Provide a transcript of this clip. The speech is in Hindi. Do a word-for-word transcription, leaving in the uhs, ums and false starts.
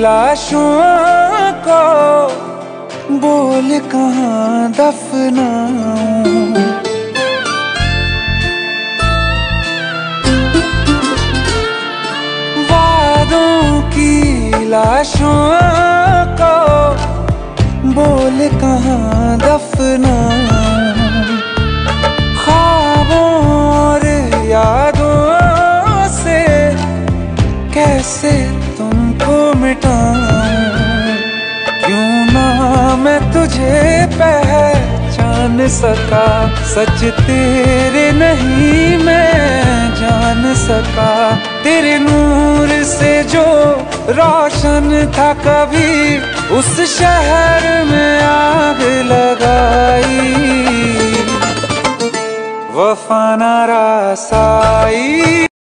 लाशों को बोल कहाँ दफनाऊं। वादों की लाशों को बोल कहाँ दफनाऊं। ख्वाबों और यादों से कैसे तुमको मिटाऊं। क्यों ना मैं तुझे पहचान सका, सच तेरे नहीं मैं जान सका। तेरे नूर से जो रोशन था कभी, उस शहर में आग लगाई। वफा ना रासाई।